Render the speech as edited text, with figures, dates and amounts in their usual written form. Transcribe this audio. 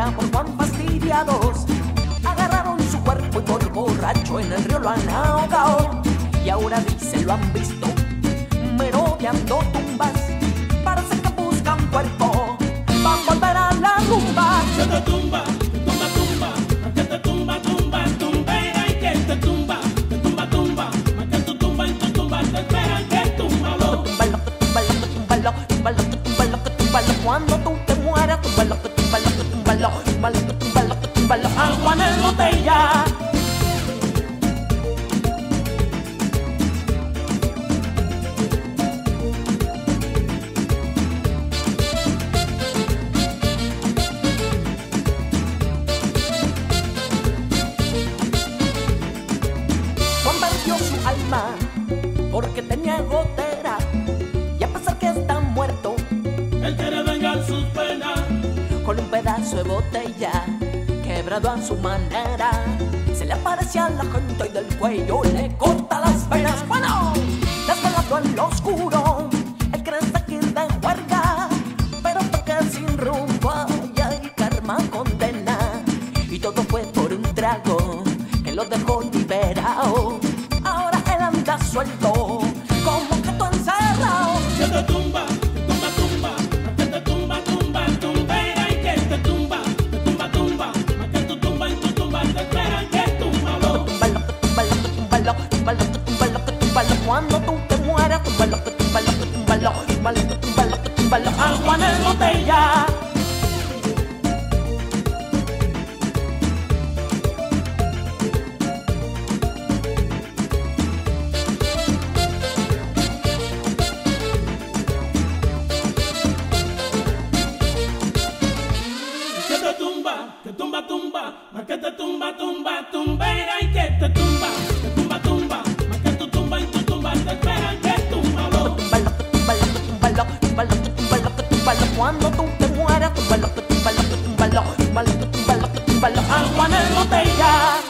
Juana por Juan fastidiados agarraron su cuerpo y por borracho en el río lo han ahogado. Y ahora dicen lo han visto merodeando tumbas, parece que buscan cuerpo van a volver a la rumba. Que te tumba, tumba, tumba, que te tumba, tumba, tumbera y que te tumba, tumba, que tu tumba y tu tumba te esperan que túmbalo. Túmbalo, túmbalo, túmbalo, túmbalo, túmbalo, túmbalo, cuando tú te mueras, túmbalo, túmbalo, túmbalo, túmbalo, túmbalo, túmbalo, a Juan en botella. Porque tenía gotera y a pesar que está muerto, él quiere vengar sus penas con un pedazo de botella quebrado a su manera. Se le aparecía a la gente y del cuello le corta las venas. Bueno, desvelado en lo oscuro, él cree seguir de juerga, pero porque sin rumbo y el karma condena. Y todo fue por un trago que lo dejó liberado. Suelto, como que tú encerrado. Que te tumba, tumba, tumba, que te tumba, tumba, tumbera y que te tumba, tumba, que tu tumba y tu tumba te esperan que túmbalo. Túmbalo, túmbalo, túmbalo, túmbalo, túmbalo, túmbalo, cuando tú te mueras, túmbalo, túmbalo, túmbalo, túmbalo, túmbalo, túmbalo, a Juan en botella. Que tumba, que te tumba, tumbera y que te tumba, que tu tumba y tu tumba te esperan que túmbalo. Túmbalo, túmbalo, túmbalo, túmbalo, túmbalo, túmbalo, cuando tú te mueras, túmbalo, túmbalo, túmbalo, túmbalo, túmbalo, túmbalo, a Juan en botella.